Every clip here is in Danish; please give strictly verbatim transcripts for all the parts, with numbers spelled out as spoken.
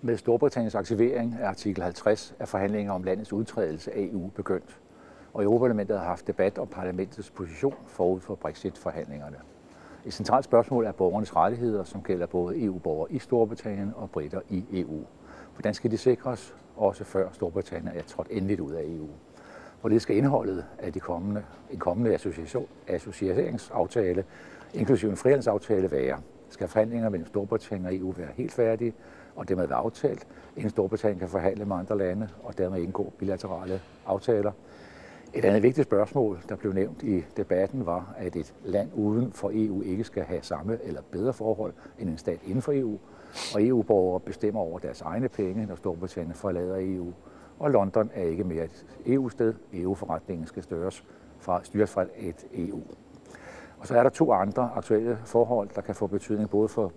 Med Storbritanniens aktivering af artikel halvtreds er forhandlinger om landets udtrædelse af E U begyndt, og Europaparlamentet har haft debat om parlamentets position forud for Brexit-forhandlingerne. Et centralt spørgsmål er borgernes rettigheder, som gælder både E U-borgere i Storbritannien og briter i E U. Hvordan skal de sikres, også før Storbritannien er trådt endeligt ud af E U? Hvorledes skal indholdet af de kommende, en kommende association, associeringsaftale, inklusive en frihandelsaftale, være? Skal forhandlinger mellem Storbritannien og E U være helt færdige, og dermed være aftalt, inden Storbritannien kan forhandle med andre lande og dermed indgå bilaterale aftaler? Et andet vigtigt spørgsmål, der blev nævnt i debatten, var, at et land uden for E U ikke skal have samme eller bedre forhold end en stat inden for E U, og E U-borgere bestemmer over deres egne penge, når Storbritannien forlader E U. Og London er ikke mere et E U-sted. E U-forretningen skal styres fra, styres fra et E U. Og så er der to andre aktuelle forhold, der kan få betydning både for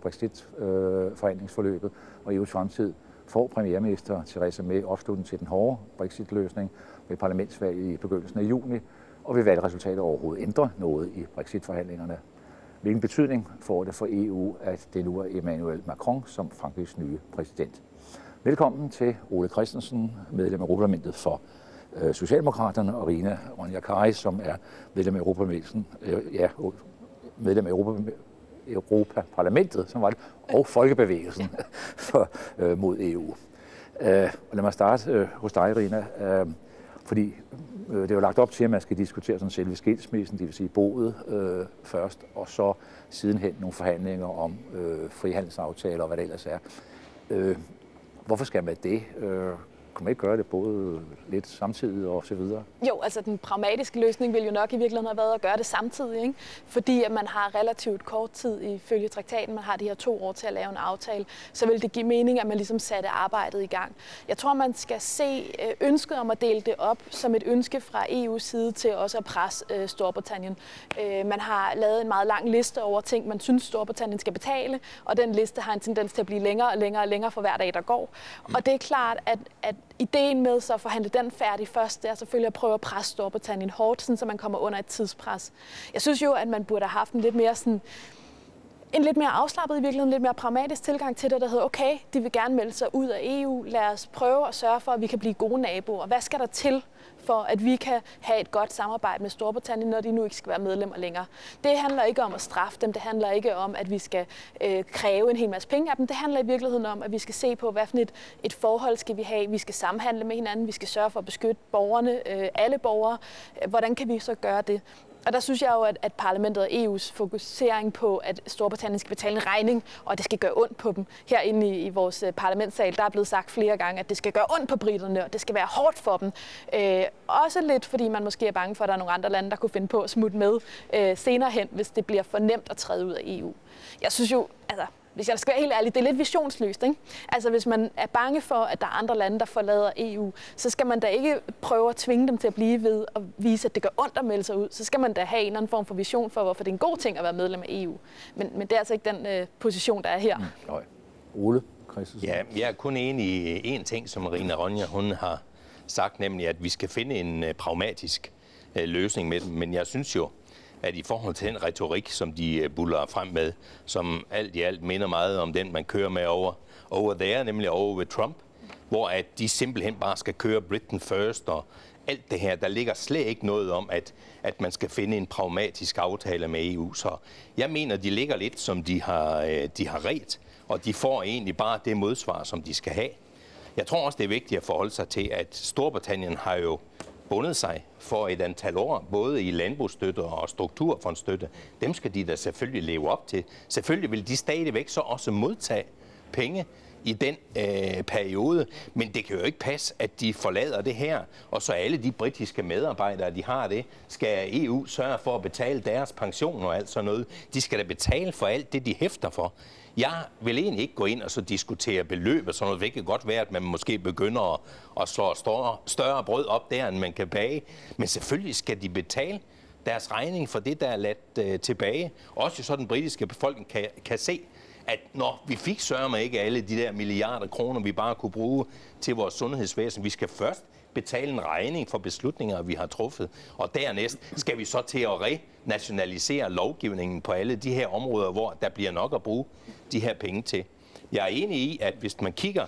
Brexit-forhandlingsforløbet og E U's fremtid. Får premierminister Theresa May opslutningen til den hårde Brexit-løsning ved parlamentsvalget i begyndelsen af juni, og vil valgresultatet overhovedet ændre noget i Brexit-forhandlingerne? Hvilken betydning får det for E U, at det nu er Emmanuel Macron som Frankrigs nye præsident? Velkommen til Ole Christensen, medlem af Europaparlamentet for øh, Socialdemokraterne, og Rina Ronja Kari, som er medlem af Europaparlamentet, øh, ja, medlem af Europa, Europaparlamentet, som var det, og Folkebevægelsen for, øh, mod E U. Øh, og lad mig starte øh, hos dig, Rina, øh, fordi øh, det er jo lagt op til, at man skal diskutere sådan selve skilsmissen, det vil sige boet øh, først, og så sidenhen nogle forhandlinger om øh, frihandelsaftaler og hvad det ellers er. Øh, Hvorfor skal man det? Øh, kan man ikke gøre det både lidt samtidig og så videre? Jo, altså den pragmatiske løsning vil jo nok i virkeligheden have været at gøre det samtidig, ikke? Fordi at man har relativt kort tid ifølge traktaten, man har de her to år til at lave en aftale, så vil det give mening, at man ligesom satte arbejdet i gang. Jeg tror, man skal se ønsket om at dele det op som et ønske fra E U's side til også at presse øh, Storbritannien. Øh, man har lavet en meget lang liste over ting, man synes Storbritannien skal betale, og den liste har en tendens til at blive længere og længere og længere for hver dag, der går. Og det er klart, at, at ideen med så at forhandle den færdig først, det er selvfølgelig at prøve at presse Storbritannien hårdt, sådan, så man kommer under et tidspres. Jeg synes jo, at man burde have haft en lidt mere sådan en lidt mere afslappet, i virkeligheden lidt mere pragmatisk tilgang til det, der hedder, okay, de vil gerne melde sig ud af E U, lad os prøve at sørge for, at vi kan blive gode naboer. Hvad skal der til, for at vi kan have et godt samarbejde med Storbritannien, når de nu ikke skal være medlemmer længere? Det handler ikke om at straffe dem, det handler ikke om, at vi skal øh, kræve en hel masse penge af dem. Det handler i virkeligheden om, at vi skal se på, hvad for et, et forhold skal vi have. Vi skal samhandle med hinanden, vi skal sørge for at beskytte borgerne, øh, alle borgere. Hvordan kan vi så gøre det? Og der synes jeg jo, at, at parlamentet og E U's fokusering på, at Storbritannien skal betale en regning, og det skal gøre ondt på dem. Herinde i, i vores parlamentssal, der er blevet sagt flere gange, at det skal gøre ondt på briterne, og det skal være hårdt for dem. Øh, også lidt, fordi man måske er bange for, at der er nogle andre lande, der kunne finde på at smutte med øh, senere hen, hvis det bliver for nemt at træde ud af E U. Jeg synes jo, altså, hvis jeg skal være helt ærlig, det er lidt visionsløst, ikke? Altså, hvis man er bange for, at der er andre lande, der forlader E U, så skal man da ikke prøve at tvinge dem til at blive ved og vise, at det gør ondt at melde sig ud. Så skal man da have en eller anden form for vision for, hvorfor det er en god ting at være medlem af E U. Men, men det er altså ikke den øh, position, der er her. Mm, nej. Ole Christensen? Ja, jeg er kun enig i en ting, som Rina Ronja, hun har sagt, nemlig at vi skal finde en uh, pragmatisk uh, løsning med dem. Men jeg synes jo, at i forhold til den retorik, som de buller frem med, som alt i alt minder meget om den, man kører med over, over there, nemlig over ved Trump, hvor at de simpelthen bare skal køre Britain first og alt det her. Der ligger slet ikke noget om, at, at man skal finde en pragmatisk aftale med E U. Så jeg mener, de ligger lidt, som de har, de har ret, og de får egentlig bare det modsvar, som de skal have. Jeg tror også, det er vigtigt at forholde sig til, at Storbritannien har jo bundet sig for et antal år, både i landbrugsstøtte og strukturfondsstøtte. Dem skal de da selvfølgelig leve op til. Selvfølgelig vil de stadigvæk så også modtage penge i den øh, periode, men det kan jo ikke passe, at de forlader det her, og så alle de britiske medarbejdere, de har det, skal E U sørge for at betale deres pension og alt sådan noget. De skal da betale for alt det, de hæfter for. Jeg vil egentlig ikke gå ind og så diskutere beløb og sådan noget. Det kan godt være, at man måske begynder at, at slå større, større brød op der, end man kan bage. Men selvfølgelig skal de betale deres regning for det, der er ladt øh, tilbage. Også så den britiske befolkning kan, kan se, at når vi fik sørme ikke alle de der milliarder kroner, vi bare kunne bruge til vores sundhedsvæsen, vi skal først betale en regning for beslutninger, vi har truffet. Og dernæst skal vi så til at renationalisere lovgivningen på alle de her områder, hvor der bliver nok at bruge de her penge til. Jeg er enig i, at hvis man kigger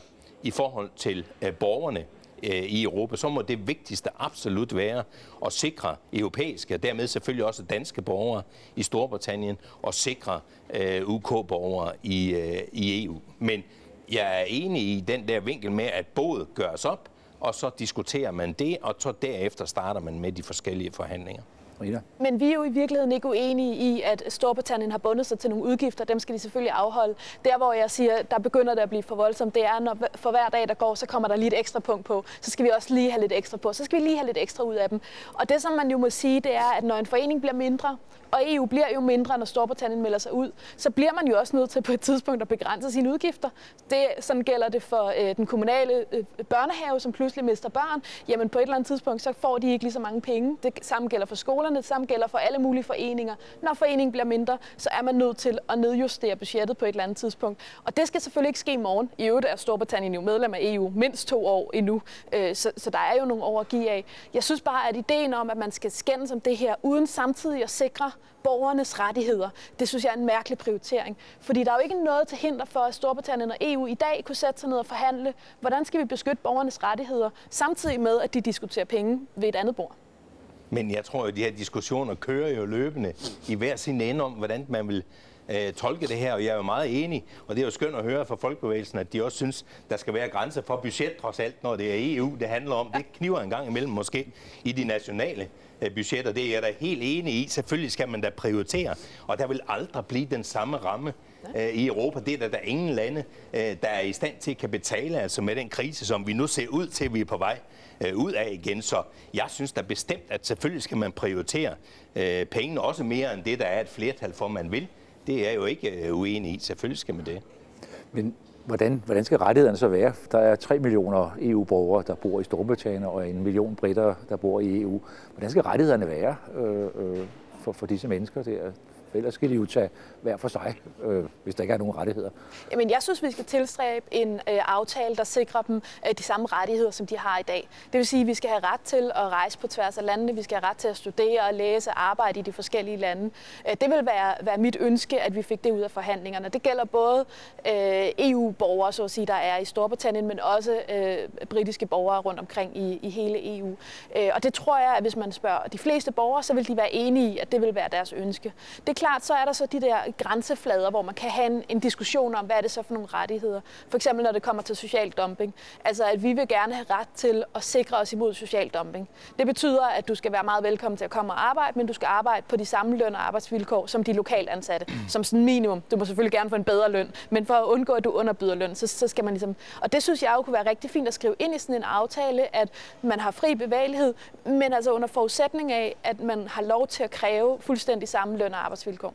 i forhold til øh, borgerne i Europa, så må det vigtigste absolut være at sikre europæiske, og dermed selvfølgelig også danske borgere i Storbritannien, og sikre øh, U K-borgere i, øh, i E U. Men jeg er enig i den der vinkel med, at både gøres op, og så diskuterer man det, og så derefter starter man med de forskellige forhandlinger. Men vi er jo i virkeligheden ikke uenige i, at Storbritannien har bundet sig til nogle udgifter. Dem skal de selvfølgelig afholde. Der, hvor jeg siger, der begynder det at blive for voldsomt, det er, når for hver dag, der går, så kommer der lige et ekstra punkt på. Så skal vi også lige have lidt ekstra på. Så skal vi lige have lidt ekstra ud af dem. Og det, som man jo må sige, det er, at når en forening bliver mindre, og E U bliver jo mindre, når Storbritannien melder sig ud, så bliver man jo også nødt til på et tidspunkt at begrænse sine udgifter. Det, sådan gælder det for øh, den kommunale øh, børnehave, som pludselig mister børn. Jamen på et eller andet tidspunkt, så får de ikke lige så mange penge. Det samme gælder for skolerne, det samme gælder for alle mulige foreninger. Når foreningen bliver mindre, så er man nødt til at nedjustere budgettet på et eller andet tidspunkt. Og det skal selvfølgelig ikke ske i morgen. I øvrigt er Storbritannien jo medlem af E U mindst to år endnu, øh, så, så der er jo nogle år at give af. Jeg synes bare, at ideen om, at man skal skændes om det her, uden samtidig at sikre borgernes rettigheder, det synes jeg er en mærkelig prioritering. Fordi der er jo ikke noget til hinder for, at Storbritannien og E U i dag kunne sætte sig ned og forhandle, hvordan skal vi beskytte borgernes rettigheder, samtidig med, at de diskuterer penge ved et andet bord. Men jeg tror jo, at de her diskussioner kører jo løbende i hver sin ende om, hvordan man vil øh, tolke det her, og jeg er jo meget enig, og det er jo skønt at høre fra Folkebevægelsen, at de også synes, der skal være grænser for budget, trods alt, når det er E U, det handler om. Det kniver en gang imellem måske i de nationale budgetter. Det er jeg da helt enig i. Selvfølgelig skal man da prioritere, og der vil aldrig blive den samme ramme øh, i Europa. Det er der, der er ingen lande, øh, der er i stand til at betale, altså med den krise, som vi nu ser ud til, at vi er på vej øh, ud af igen. Så jeg synes da bestemt, at selvfølgelig skal man prioritere øh, pengene også mere end det, der er et flertal for, man vil. Det er jeg jo ikke øh, uenig i. Selvfølgelig skal man det. Men Hvordan, hvordan skal rettighederne så være? Der er tre millioner E U-borgere, der bor i Storbritannien, og en million britter, der bor i E U. Hvordan skal rettighederne være øh, øh, for, for disse mennesker der? Ellers skal de jo tage hver for sig, øh, hvis der ikke er nogen rettigheder. Jamen, jeg synes, vi skal tilstræbe en øh, aftale, der sikrer dem øh, de samme rettigheder, som de har i dag. Det vil sige, at vi skal have ret til at rejse på tværs af landene, vi skal have ret til at studere og læse og arbejde i de forskellige lande. Øh, det vil være, være mit ønske, at vi fik det ud af forhandlingerne. Det gælder både øh, E U-borgere, så at sige, der er i Storbritannien, men også øh, britiske borgere rundt omkring i, i hele E U. Øh, og det tror jeg, at hvis man spørger de fleste borgere, så vil de være enige i, at det vil være deres ønske. Det klart, så er der så de der grænseflader, hvor man kan have en, en diskussion om, hvad er det så for nogle rettigheder. For eksempel når det kommer til social dumping. Altså at vi vil gerne have ret til at sikre os imod social dumping. Det betyder, at du skal være meget velkommen til at komme og arbejde, men du skal arbejde på de samme løn- og arbejdsvilkår som de lokalt ansatte. Som sådan minimum. Du må selvfølgelig gerne få en bedre løn, men for at undgå, at du underbyder løn, så, så skal man ligesom... Og det synes jeg jo kunne være rigtig fint at skrive ind i sådan en aftale, at man har fri bevægelighed, men altså under forudsætning af, at man har lov til at kræve fuldstændig samme løn- og arbejdsvilkår.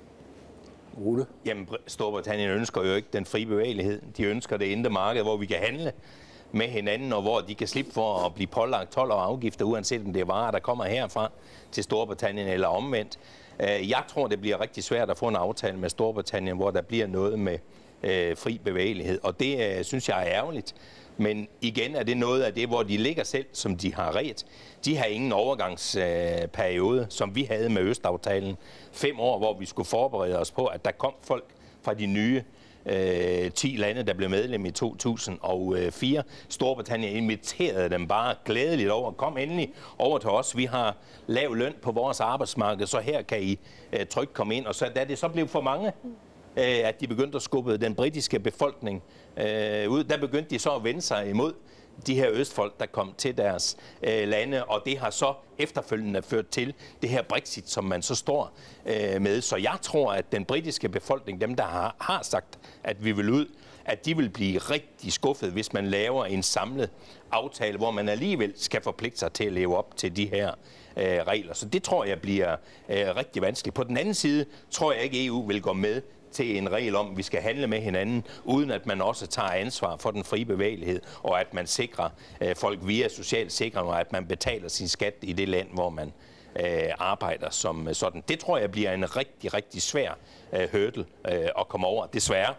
Rune? Jamen, Storbritannien ønsker jo ikke den frie bevægelighed. De ønsker det indre marked, hvor vi kan handle med hinanden, og hvor de kan slippe for at blive pålagt told og afgifter, uanset om det er varer, der kommer herfra til Storbritannien eller omvendt. Jeg tror, det bliver rigtig svært at få en aftale med Storbritannien, hvor der bliver noget med øh, fri bevægelighed, og det øh, synes jeg er ærgerligt. Men igen er det noget af det, hvor de ligger selv, som de har ret. De har ingen overgangsperiode, som vi havde med Østaftalen. Fem år, hvor vi skulle forberede os på, at der kom folk fra de nye øh, ti lande, der blev medlem i to tusind og fire. Storbritannien inviterede dem bare glædeligt over. Kom endelig over til os. Vi har lav løn på vores arbejdsmarked, så her kan I øh, trygt komme ind. Og så, da det så blev for mange, at de begyndte at skubbe den britiske befolkning øh, ud. Der begyndte de så at vende sig imod de her østfolk, der kom til deres øh, lande, og det har så efterfølgende ført til det her Brexit, som man så står øh, med. Så jeg tror, at den britiske befolkning, dem der har, har sagt, at vi vil ud, at de vil blive rigtig skuffet, hvis man laver en samlet aftale, hvor man alligevel skal forpligte sig til at leve op til de her øh, regler. Så det tror jeg bliver øh, rigtig vanskeligt. På den anden side tror jeg ikke, E U vil gå med til en regel om, at vi skal handle med hinanden, uden at man også tager ansvar for den frie bevægelighed, og at man sikrer øh, folk via social sikring, og at man betaler sin skat i det land, hvor man øh, arbejder som sådan. Det tror jeg bliver en rigtig, rigtig svær øh, hurdle øh, at komme over, desværre.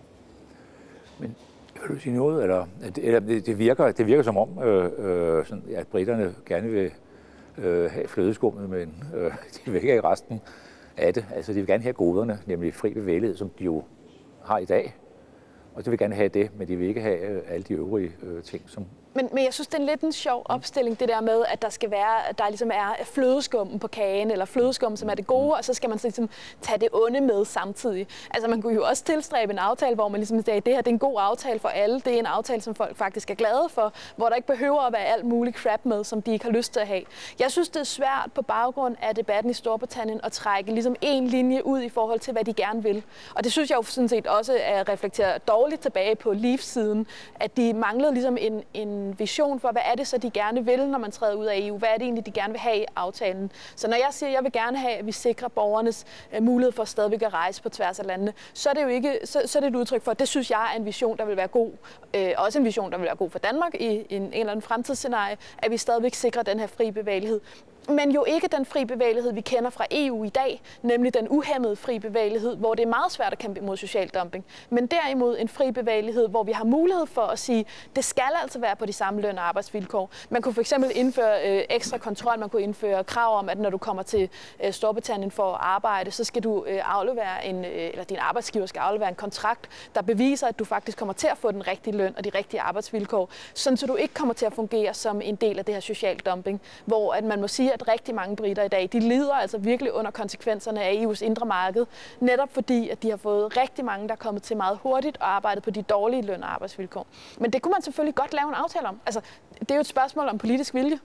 Men vil du sige noget, eller, eller det, virker, det virker som om, øh, øh, sådan, at britterne gerne vil øh, have flødeskummet, men øh, de vil ikke have resten af det. Altså, de vil gerne have goderne, nemlig fri bevægelighed, som de jo har i dag. Og de vil gerne have det, men de vil ikke have øh, alle de øvrige øh, ting, som... Men, men jeg synes, det er en lidt en sjov opstilling, det der med, at der skal være, at der ligesom er flødeskummen på kagen, eller flødeskum, som er det gode, og så skal man så ligesom tage det onde med samtidig. Altså man kunne jo også tilstræbe en aftale, hvor man ligesom siger, at det her det er en god aftale for alle, det er en aftale, som folk faktisk er glade for, hvor der ikke behøver at være alt muligt crap med, som de ikke har lyst til at have. Jeg synes, det er svært på baggrund af debatten i Storbritannien at trække ligesom en linje ud i forhold til, hvad de gerne vil. Og det synes jeg jo sådan set også er reflekteret dårligt tilbage på Leave-siden, at de manglede ligesom en, en vision for, hvad er det så, de gerne vil, når man træder ud af E U? Hvad er det egentlig, de gerne vil have i aftalen? Så når jeg siger, at jeg vil gerne have, at vi sikrer borgernes uh, mulighed for stadigvæk at rejse på tværs af landene, så er det jo ikke, så, så er det et udtryk for, at det synes jeg er en vision, der vil være god. Uh, også en vision, der vil være god for Danmark i en, en eller anden fremtidsscenarie, at vi stadigvæk sikrer den her fri bevægelighed. Men jo ikke den fri bevægelighed, vi kender fra E U i dag, nemlig den uhæmmede fri bevægelighed, hvor det er meget svært at kæmpe mod social dumping. Men derimod en fri bevægelighed, hvor vi har mulighed for at sige, det skal altså være på de samme løn- og arbejdsvilkår. Man kunne for eksempel indføre øh, ekstra kontrol, man kunne indføre krav om, at når du kommer til øh, Storbritannien for at arbejde, så skal du øh, aflevere en, øh, eller din arbejdsgiver skal aflevere en kontrakt, der beviser, at du faktisk kommer til at få den rigtige løn og de rigtige arbejdsvilkår, sådan så du ikke kommer til at fungere som en del af det her social dumping, hvor at man må sige, at rigtig mange briter i dag, de lider altså virkelig under konsekvenserne af E U's indre marked, netop fordi, at de har fået rigtig mange, der er kommet til meget hurtigt og arbejdet på de dårlige løn- og arbejdsvilkår. Men det kunne man selvfølgelig godt lave en aftale om. Altså, det er jo et spørgsmål om politisk vilje.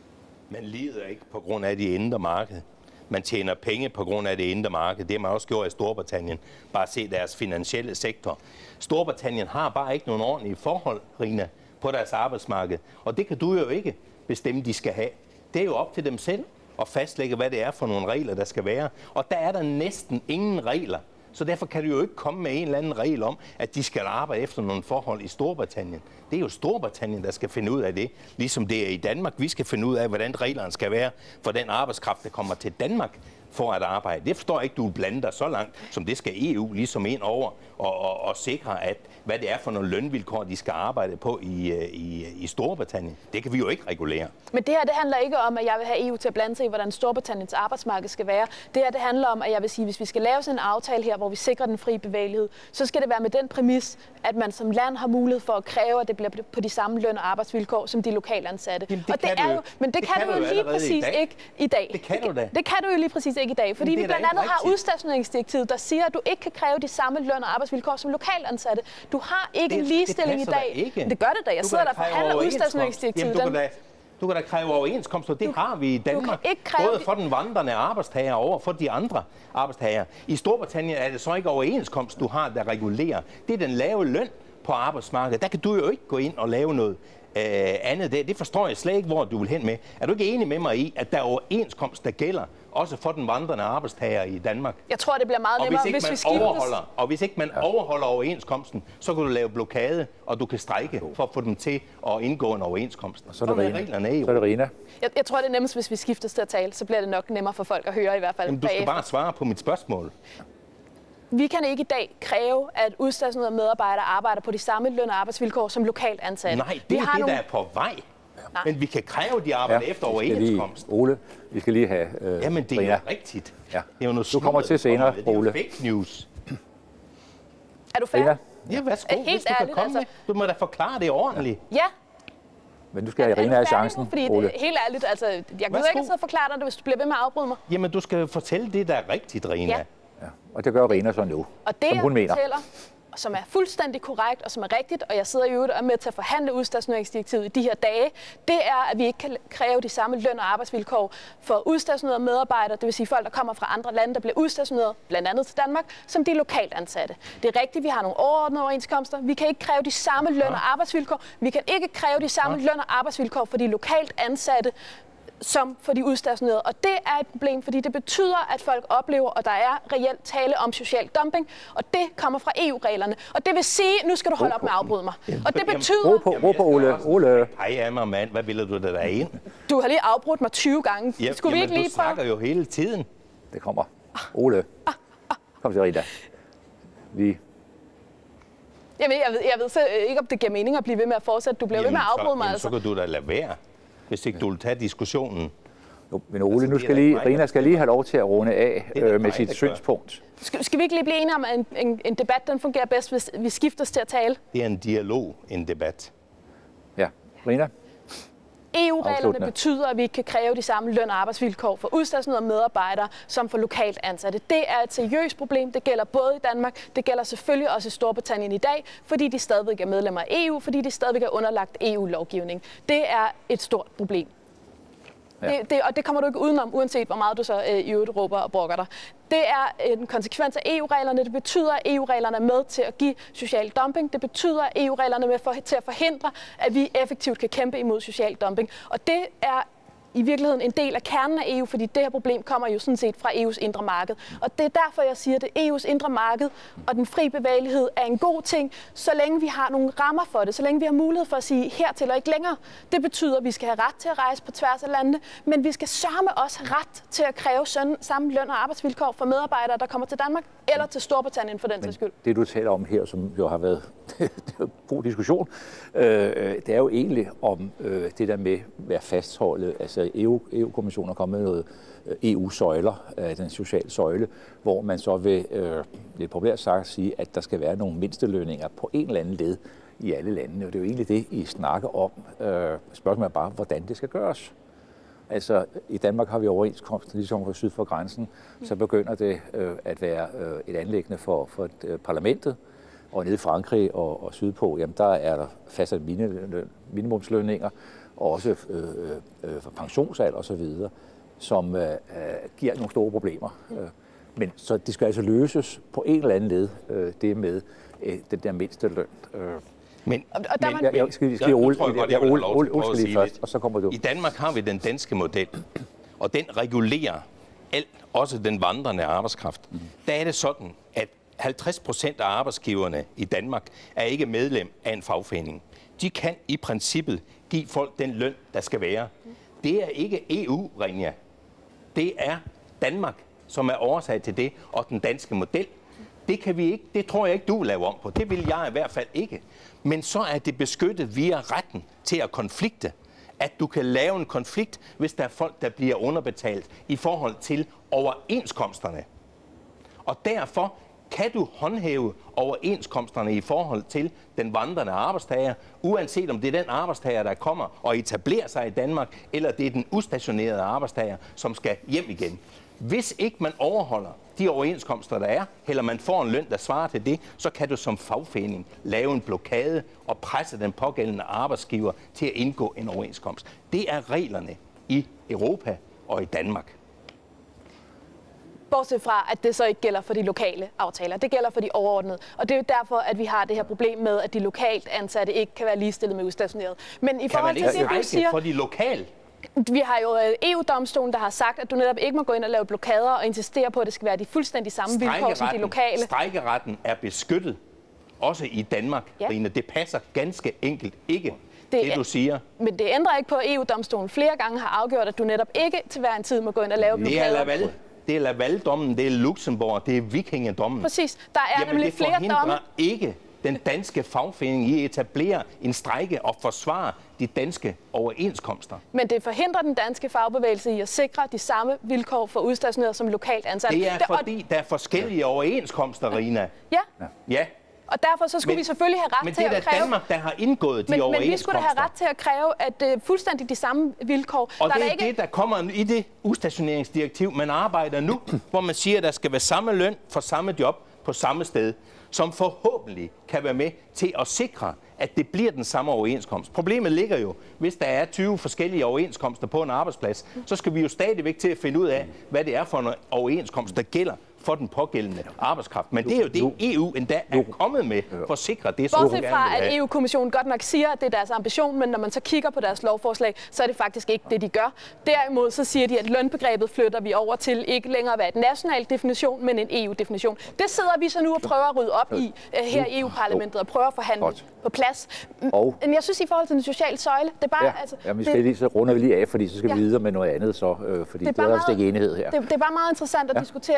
Man lider ikke på grund af det indre marked. Man tjener penge på grund af det indre marked. Det har man også gjort i Storbritannien. Bare se deres finansielle sektor. Storbritannien har bare ikke nogen ordentlige forhold, Rina, på deres arbejdsmarked. Og det kan du jo ikke bestemme, de skal have. Det er jo op til dem selv at fastlægge, hvad det er for nogle regler, der skal være. Og der er der næsten ingen regler. Så derfor kan du jo ikke komme med en eller anden regel om, at de skal arbejde efter nogle forhold i Storbritannien. Det er jo Storbritannien, der skal finde ud af det. Ligesom det er i Danmark, vi skal finde ud af, hvordan reglerne skal være for den arbejdskraft, der kommer til Danmark for at arbejde. Det forstår jeg ikke, du vil blande dig så langt, som det skal E U ligesom ind over og, og, og sikre, at hvad det er for nogle lønvilkår, de skal arbejde på i, i, i Storbritannien. Det kan vi jo ikke regulere. Men det her, det handler ikke om, at jeg vil have E U til at blande sig i, hvordan Storbritanniens arbejdsmarked skal være. Det her, det handler om, at jeg vil sige, at hvis vi skal lave sådan en aftale her, hvor vi sikrer den frie bevægelighed, så skal det være med den præmis, at man som land har mulighed for at kræve, at det bliver på de samme løn- og arbejdsvilkår som de lokale ansatte. Jamen, det og det kan er du jo, men det, det kan, kan du jo lige præcis i ikke i dag. Det kan du da. Det kan du jo lige præcis ikke i dag, fordi vi blandt andet har udstationeringsdirektivet, der siger, at du ikke kan kræve de samme løn- og arbejdsvilkår som lokale ansatte. Du har ikke det, en ligestilling i dag. Ikke. Det gør det da. Jeg sidder der og forhandler udstationeringsdirektivet. Jamen, du, kan da, du kan da kræve overenskomster. Det du, har vi i Danmark. Både for den vandrende arbejdstager og over for de andre arbejdstagere. I Storbritannien er det så ikke overenskomst, du har, der regulerer. Det er den lave løn på arbejdsmarkedet. Der kan du jo ikke gå ind og lave noget øh, andet. Det, det forstår jeg slet ikke, hvor du vil hen med. Er du ikke enig med mig i, at der er overenskomst, der gælder også for den vandrende arbejdstager i Danmark? Jeg tror, det bliver meget nemmere, hvis, hvis vi skifter. Og hvis ikke man ja. overholder overenskomsten, så kan du lave blokade, og du kan strejke for at få dem til at indgå en overenskomst. Så er det Rina. Så er det Rina. Jeg, jeg tror, det er nemmest, hvis vi skifter til at tale. Så bliver det nok nemmere for folk at høre i hvert fald. Jamen, du skal bagefter. bare svare på mit spørgsmål. Vi kan ikke i dag kræve, at udstationerede medarbejdere arbejder på de samme løn- og arbejdsvilkår som lokalt ansatte. Nej, det er det, nogle... der er på vej. Nej. Men vi kan kræve, at de arbejder ja, efter overenskomst. Ole, vi skal lige have øh, Jamen, det er Rina. jo rigtigt. Ja. Det er jo noget du kommer til senere, det er Ole. fake news. Er du færdig? Ja, værsgo. Helt Hvis du ærligt, kan komme altså. med. Du må da forklare det ordentligt. Ja. Men du skal have Rina af chancen, nu? Fordi Ole. Det, helt ærligt, altså, jeg kan ikke sidde og forklare dig det, hvis du bliver ved med at afbryde mig. Jamen, du skal fortælle det, der er rigtigt, Rina. Ja. Ja. Og det gør Rina så nu, og det, som hun mener. Fortæller, som er fuldstændig korrekt og som er rigtigt, og jeg sidder i øvrigt og er med til at forhandle udstationeringsdirektivet i de her dage, det er, at vi ikke kan kræve de samme løn- og arbejdsvilkår for udstationerede medarbejdere, det vil sige folk, der kommer fra andre lande, der bliver udstationeret, blandt andet til Danmark, som de lokalt ansatte. Det er rigtigt, vi har nogle overordnede overenskomster. Vi kan ikke kræve de samme løn- og arbejdsvilkår. Vi kan ikke kræve de samme løn- og arbejdsvilkår for de lokalt ansatte, som for de udstationerede. Og det er et problem, fordi det betyder, at folk oplever, at der er reelt tale om social dumping, og det kommer fra E U-reglerne. Og det vil sige, nu skal du holde op med at afbryde mig. Og det betyder... Ro på, ro på Ole. Ole. Hej, Emma, mand. Hvad ville du da derinde? Du har lige afbrudt mig tyve gange. Ja, Skulle vi jamen, ikke lige du snakker jo hele tiden. Det kommer. Ole. Kom til Rina. Vi... Jamen, jeg ved, jeg ved så ikke, om det giver mening at blive ved med at fortsætte. Du bliver jamen, ved med at afbryde så, mig, jamen, altså. så kan du da lade være, hvis ikke du vil tage diskussionen. Jo, men Ole, altså, nu skal lige, Rina skal lige have lov til at runde af øh, med sit synspunkt. Skal, skal vi ikke lige blive enige om, at en, en, en debat den fungerer bedst, hvis vi skifter os til at tale? Det er en dialog, en debat. Ja, Rina? E U-reglerne betyder, at vi ikke kan kræve de samme løn- og arbejdsvilkår for udstationerede medarbejdere som for lokalt ansatte. Det er et seriøst problem. Det gælder både i Danmark, det gælder selvfølgelig også i Storbritannien i dag, fordi de stadigvæk er medlemmer af E U, fordi de stadigvæk er underlagt E U-lovgivning. Det er et stort problem. Ja. Det, det, og det kommer du ikke udenom, uanset hvor meget du så øh, i øvrigt råber og brokker dig. Det er en konsekvens af E U-reglerne. Det betyder, at E U-reglerne er med til at give social dumping. Det betyder, at E U-reglerne er med for, til at forhindre, at vi effektivt kan kæmpe imod social dumping. Og det er i virkeligheden en del af kernen af E U, fordi det her problem kommer jo sådan set fra E U's indre marked. Og det er derfor, jeg siger, at E U's indre marked og den fri bevægelighed er en god ting, så længe vi har nogle rammer for det, så længe vi har mulighed for at sige hertil og ikke længere. Det betyder, at vi skal have ret til at rejse på tværs af landene, men vi skal sørme også have ret til at kræve samme løn- og arbejdsvilkår for medarbejdere, der kommer til Danmark eller til Storbritannien for den sags skyld. Det, du taler om her, som jo har været en god diskussion, øh, det er jo egentlig om øh, det der med at være fastholdet. Altså E U, E U-kommissionen er kommet med noget E U-søjler, øh, den sociale søjle, hvor man så vil, øh, lidt populært sagt, sige, at der skal være nogle mindstelønninger på en eller anden led i alle landene. Og det er jo egentlig det, I snakker om. Øh, spørgsmålet er bare, hvordan det skal gøres. Altså, i Danmark har vi overenskomst, ligesom for syd for grænsen, så begynder det øh, at være øh, et anliggende for, for øh, parlamentet. Og nede i Frankrig og, og sydpå, jamen der er der fastsat minimumslønninger, og også øh, øh, for pensionsalder osv., som øh, giver nogle store problemer. Mm. Men så det skal altså løses på en eller anden led, øh, det med øh, den der mindste løn. Øh. Men, og der men jeg, jeg skal lige Ole, jeg Ole, Ole, Ole skal lige først, og så kommer du. I Danmark har vi den danske model, og den regulerer alt, også den vandrende arbejdskraft. Mm. Der er det sådan, at halvtreds procent af arbejdsgiverne i Danmark er ikke medlem af en fagforening. De kan i princippet give folk den løn, der skal være. Det er ikke E U, Rinja. Det er Danmark, som er årsag til det, og den danske model. Det kan vi ikke, det tror jeg ikke, du vil lave om på. Det vil jeg i hvert fald ikke. Men så er det beskyttet via retten til at konflikte. At du kan lave en konflikt, hvis der er folk, der bliver underbetalt i forhold til overenskomsterne. Og derfor kan du håndhæve overenskomsterne i forhold til den vandrende arbejdstager, uanset om det er den arbejdstager, der kommer og etablerer sig i Danmark, eller det er den ustationerede arbejdstager, som skal hjem igen. Hvis ikke man overholder de overenskomster, der er, eller man får en løn, der svarer til det, så kan du som fagforening lave en blokade og presse den pågældende arbejdsgiver til at indgå en overenskomst. Det er reglerne i Europa og i Danmark. Bortset fra, at det så ikke gælder for de lokale aftaler. Det gælder for de overordnede. Og det er jo derfor, at vi har det her problem med, at de lokalt ansatte ikke kan være ligestillet med udstationeret. Men i forhold til det, du siger, for de lokale? Vi har jo E U-domstolen, der har sagt, at du netop ikke må gå ind og lave blokader og insistere på, at det skal være de fuldstændig samme vilkår som de lokale. Strejkeretten er beskyttet, også i Danmark, ja. Rine. Det passer ganske enkelt ikke. Det, det, du siger. Men det ændrer ikke på, at E U-domstolen flere gange har afgjort, at du netop ikke til hver en tid må gå ind og lave blokader. Det er Laval. Det er Laval-dommen, det er Luxembourg, det er Vikingedommen. Præcis. Der er Jamen, nemlig flere domme. det forhindrer ikke den danske fagforening i at etablere en strejke og forsvare de danske overenskomster. Men det forhindrer den danske fagbevægelse i at sikre de samme vilkår for udstationeret som lokalt ansatte. Det er fordi, der er forskellige overenskomster, Rina. Ja. Ja. Og derfor så skulle men, vi selvfølgelig have ret til at kræve... Men det er Danmark, der har indgået de men, overenskomster. Men vi skulle have ret til at kræve, at uh, fuldstændig de samme vilkår... Og der det er, er ikke... ikke... det, der kommer i det udstationeringsdirektiv, man arbejder nu, hvor man siger, at der skal være samme løn for samme job på samme sted, som forhåbentlig kan være med til at sikre, at det bliver den samme overenskomst. Problemet ligger jo, hvis der er tyve forskellige overenskomster på en arbejdsplads, så skal vi jo stadigvæk til at finde ud af, hvad det er for en overenskomst, der gælder for den pågældende arbejdskraft. Men det er jo det, E U endda er kommet med for at sikre det, som Bortset fra, at E U-kommissionen godt nok siger, at det er deres ambition, men når man så kigger på deres lovforslag, så er det faktisk ikke det, de gør. Derimod så siger de, at lønbegrebet flytter vi over til ikke længere at være et national definition, men en E U-definition. Det sidder vi så nu og prøver at rydde op i uh, her i E U-parlamentet og prøver at forhandle godt på plads. Og men jeg synes i forhold til den sociale søjle, det er bare... Ja, altså, jamen, vi skal det, lige, så runder vi lige af, fordi så skal ja. vi videre med noget andet, så, øh, fordi det er, det er også ikke enighed her. Det, det er bare meget interessant at ja. diskutere lige præcis det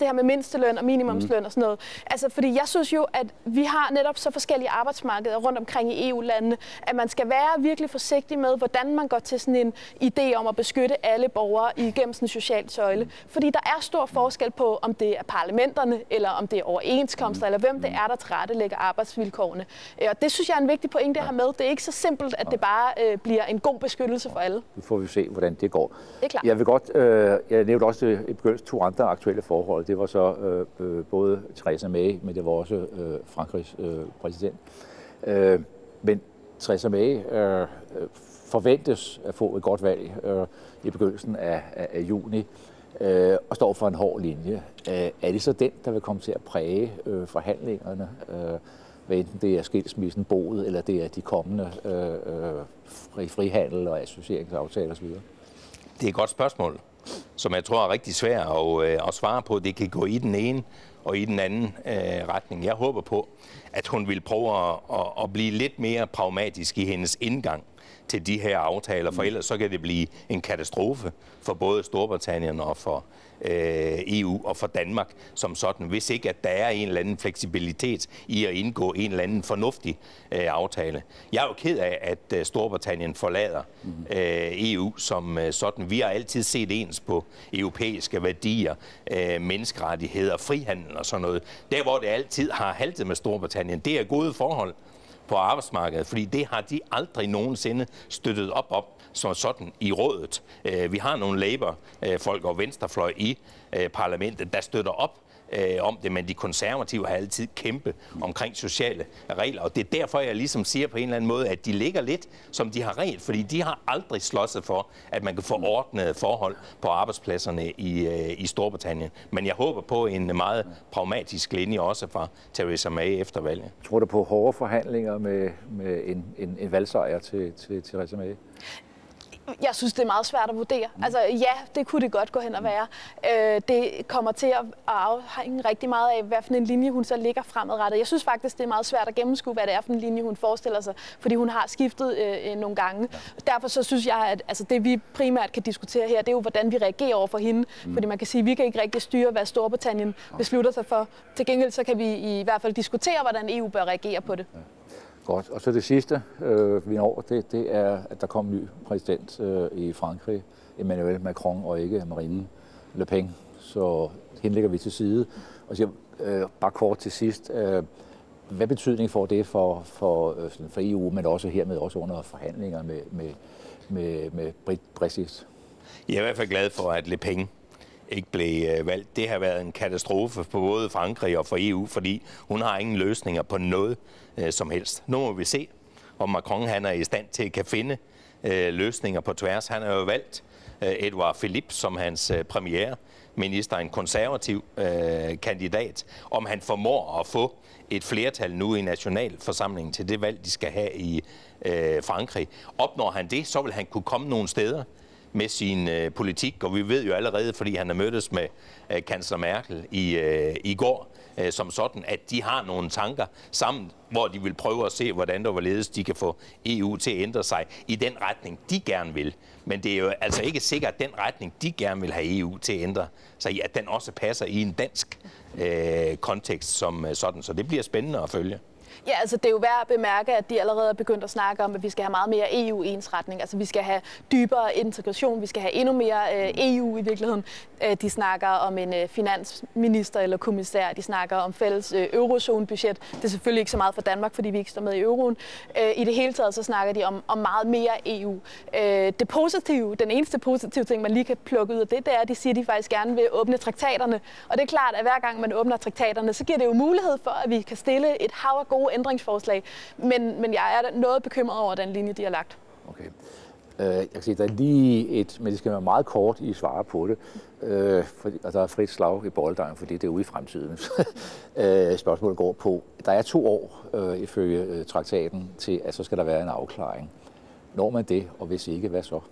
det her med mindsteløn og minimumsløn mm. og sådan noget. Altså, fordi jeg synes jo, at vi har netop så forskellige arbejdsmarkeder rundt omkring i E U-landene, at man skal være virkelig forsigtig med, hvordan man går til sådan en idé om at beskytte alle borgere igennem sådan en social søjle. Fordi der er stor forskel på, om det er parlamenterne, eller om det er overenskomster, mm. eller hvem det er, der tilrettelægger arbejdsvilkårene. Og det synes jeg er en vigtig pointe at have med. Det er ikke så simpelt, at det bare øh, bliver en god beskyttelse for alle. Nu får vi se, hvordan det går. Det er klart. Jeg vil godt, øh, jeg nævnte også i begyndelsen to andre aktuelle forhold. Det var så øh, både Theresa May, men det var også øh, Frankrigs øh, præsident. Øh, men Theresa May øh, forventes at få et godt valg øh, i begyndelsen af, af, af juni øh, og står for en hård linje. Øh, er det så den, der vil komme til at præge øh, forhandlingerne? Øh, hvad enten det er skilsmissen, boet, eller det er de kommende øh, øh, fri, frihandel og associeringsaftaler osv.? Det er et godt spørgsmål, som jeg tror er rigtig svært at, øh, at svare på. Det kan gå i den ene og i den anden øh, retning. Jeg håber på, at hun vil prøve at, at, at blive lidt mere pragmatisk i hendes indgang til de her aftaler, for ellers så kan det blive en katastrofe for både Storbritannien og for øh, E U og for Danmark som sådan, hvis ikke at der er en eller anden fleksibilitet i at indgå en eller anden fornuftig øh, aftale. Jeg er jo ked af, at øh, Storbritannien forlader øh, E U som øh, sådan. Vi har altid set ens på europæiske værdier, øh, menneskerettigheder, frihandel og sådan noget. Der, hvor det altid har haltet med Storbritannien, det er gode forhold på arbejdsmarkedet, fordi det har de aldrig nogensinde støttet op op som sådan i rådet. Vi har nogle Labour-folk og venstrefløj i parlamentet, der støtter op om det, men de konservative har altid kæmpet omkring sociale regler, og det er derfor, jeg ligesom siger på en eller anden måde, at de ligger lidt, som de har regel, fordi de har aldrig slåsset for, at man kan få ordnede forhold på arbejdspladserne i, i Storbritannien. Men jeg håber på en meget pragmatisk linje også fra Theresa May efter valget. Tror du på hårde forhandlinger med, med en, en, en valgsejr til, til Theresa May? Jeg synes, det er meget svært at vurdere. Altså ja, det kunne det godt gå hen og være. Øh, det kommer til at afhænge rigtig meget af, hvad for en linje hun så ligger fremadrettet. Jeg synes faktisk, det er meget svært at gennemskue, hvad det er for en linje, hun forestiller sig, fordi hun har skiftet øh, nogle gange. Ja. Derfor så synes jeg, at altså, det vi primært kan diskutere her, det er jo, hvordan vi reagerer over for hende. Mm. Fordi man kan sige, at vi kan ikke rigtig styre, hvad Storbritannien beslutter sig for. Til gengæld så kan vi i hvert fald diskutere, hvordan E U bør reagere på det. Ja. Godt. Og så det sidste, øh, vi når, det, det er, at der kom en ny præsident øh, i Frankrig, Emmanuel Macron, og ikke Marine Le Pen. Så hende lægger vi til side. Og så øh, bare kort til sidst, øh, hvad betydning får det for, for, øh, for E U, men også hermed også under forhandlinger med, med, med, med Brexit? Jeg er i hvert fald glad for, at Le Pen ikke blev valgt. Det har været en katastrofe for både Frankrig og for E U, fordi hun har ingen løsninger på noget øh, som helst. Nu må vi se, om Macron han er i stand til at kan finde øh, løsninger på tværs. Han har jo valgt øh, Edouard Philippe som hans øh, premierminister, en konservativ øh, kandidat. Om han formår at få et flertal nu i nationalforsamlingen til det valg, de skal have i øh, Frankrig. Opnår han det, så vil han kunne komme nogle steder med sin øh, politik, og vi ved jo allerede, fordi han har mødtes med øh, kansler Merkel i, øh, i går, øh, som sådan, at de har nogle tanker sammen, hvor de vil prøve at se, hvordan der hvorledes de kan få E U til at ændre sig i den retning, de gerne vil. Men det er jo altså ikke sikkert, at den retning, de gerne vil have E U til at ændre sig i, at den også passer i en dansk øh, kontekst som sådan. Så det bliver spændende at følge. Ja, altså det er jo værd at bemærke, at de allerede er begyndt at snakke om, at vi skal have meget mere E U-ensretning. Altså vi skal have dybere integration, vi skal have endnu mere øh, E U i virkeligheden. Øh, de snakker om en øh, finansminister eller kommissær, de snakker om fælles øh, eurozone-budget. Det er selvfølgelig ikke så meget for Danmark, fordi vi ikke står med i euroen. Øh, I det hele taget så snakker de om, om meget mere E U. Øh, det positive, den eneste positive ting, man lige kan plukke ud af det, det er, at de siger, at de faktisk gerne vil åbne traktaterne. Og det er klart, at hver gang man åbner traktaterne, så giver det jo mulighed for, at vi kan stille et hav af gode ændringsforslag, men, men jeg er noget bekymret over den linje, de har lagt. Okay. Uh, jeg kan sige, der er lige et, men det skal være meget kort i svare på det, uh, fordi, og der er frit slag i bolledejen, fordi det er ude i fremtiden. uh, spørgsmålet går på, der er to år uh, ifølge uh, traktaten til, at så skal der være en afklaring. Når man det, og hvis ikke, hvad så?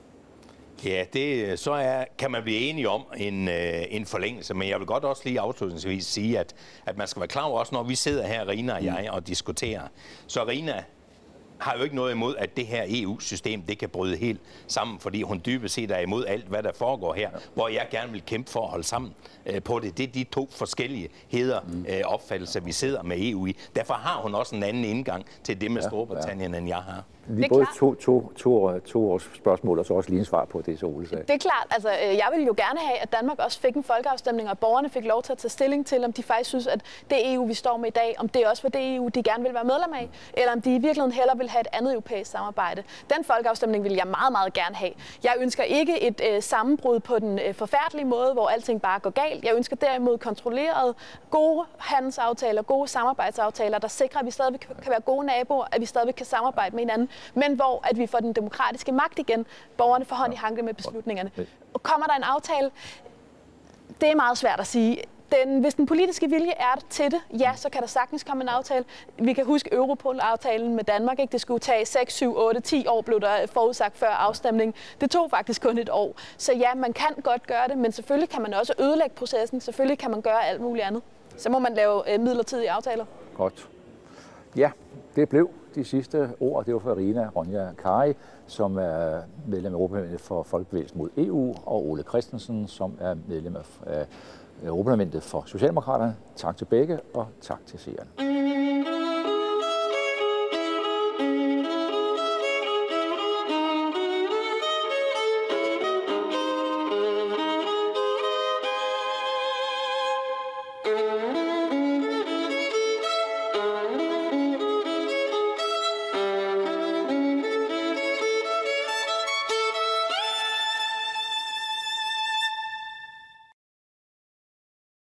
Ja, det, så er, kan man blive enige om en, øh, en forlængelse, men jeg vil godt også lige afslutningsvis sige, at, at man skal være klar over også, når vi sidder her, Rina og jeg, og diskuterer. Så Rina har jo ikke noget imod, at det her E U-system, det kan bryde helt sammen, fordi hun dybest set er imod alt, hvad der foregår her, ja. hvor jeg gerne vil kæmpe for at holde sammen øh, på det. Det er de to forskellige heder mm. øh, opfattelser, vi sidder med E U i. Derfor har hun også en anden indgang til det med ja, Storbritannien, ja. end jeg har. Lige både to, to, to, to års spørgsmål, og så også lige en svar på det, så Ole sagde. Det er klart. Altså, jeg vil jo gerne have, at Danmark også fik en folkeafstemning, og borgerne fik lov til at tage stilling til, om de faktisk synes, at det E U, vi står med i dag, om det også var det E U, de gerne vil være medlem af, eller om de i virkeligheden hellere vil have et andet europæisk samarbejde. Den folkeafstemning vil jeg meget, meget gerne have. Jeg ønsker ikke et øh, sammenbrud på den øh, forfærdelige måde, hvor alting bare går galt. Jeg ønsker derimod kontrollerede, gode handelsaftaler, gode samarbejdsaftaler, der sikrer, at vi stadig kan være gode naboer, at vi stadig kan samarbejde med hinanden, men hvor at vi får den demokratiske magt igen, borgerne får hånd i hanke med beslutningerne. Og kommer der en aftale? Det er meget svært at sige. Den, hvis den politiske vilje er der til det, ja, så kan der sagtens komme en aftale. Vi kan huske Europol-aftalen med Danmark. Ikke? Det skulle tage seks, syv, otte, ti år, blev der forudsagt før afstemningen. Det tog faktisk kun et år. Så ja, man kan godt gøre det, men selvfølgelig kan man også ødelægge processen. Selvfølgelig kan man gøre alt muligt andet. Så må man lave øh, midlertidige aftaler. Godt. Ja, det blev de sidste ord. Det var for Irina Ronja Kari, som er medlem af Europaparlamentet for Folkebevægelsen mod E U, og Ole Christensen, som er medlem af Europaparlamentet for Socialdemokraterne. Tak til begge, og tak til seerne.